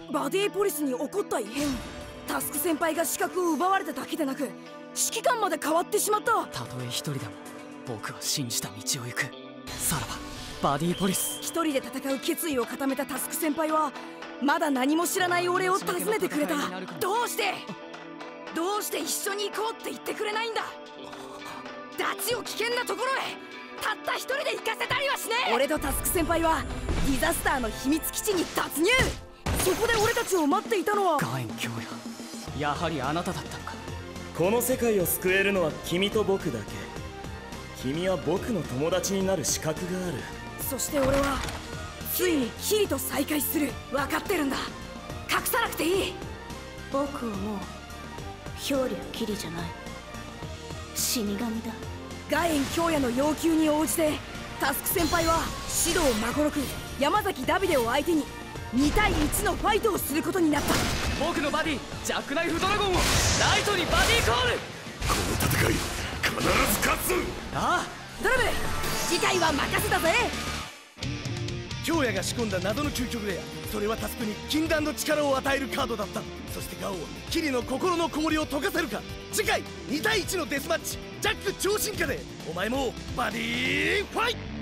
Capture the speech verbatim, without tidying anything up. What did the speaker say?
バディポリスに起こった異変。タスク先輩が資格を奪われただけでなく指揮官まで変わってしまった。 たとえ一人でも僕は信じた道を行く。さらばバディポリス。 一人で戦う決意を固めたタスク先輩はまだ何も知らない俺を訪ねてくれた。どうしてどうして一緒に行こうって言ってくれないんだ。ダチを危険なところへたった一人で行かせたりはしねえ。俺とタスク先輩はディザスターの秘密基地に突入。そこで俺たちを待っていたのはガエン兄也。やはりあなただったのか。 この世界を救えるのは君と僕だけ。君は僕の友達になる資格がある。 そして俺はついにキリと再会する。分かってるんだ。隠さなくていい。 僕はもう氷龍キリじゃない死神だ。 ガエン京也の要求に応じてタスク先輩はシドウマコロク、山崎ダビデを相手ににたいいちのファイトをすることになった。 僕のバディジャックナイフドラゴンをライトにバディコール。 この戦い必ず勝つ。 ああドラム、次回は任せたぜ。 京也が仕込んだ謎の究極レア、それはタスクに禁断の力を与えるカードだった。そしてガオはキリの心の氷を溶かせるか。次回にたいいちのデスマッチジャック超進化でお前もバディファイト。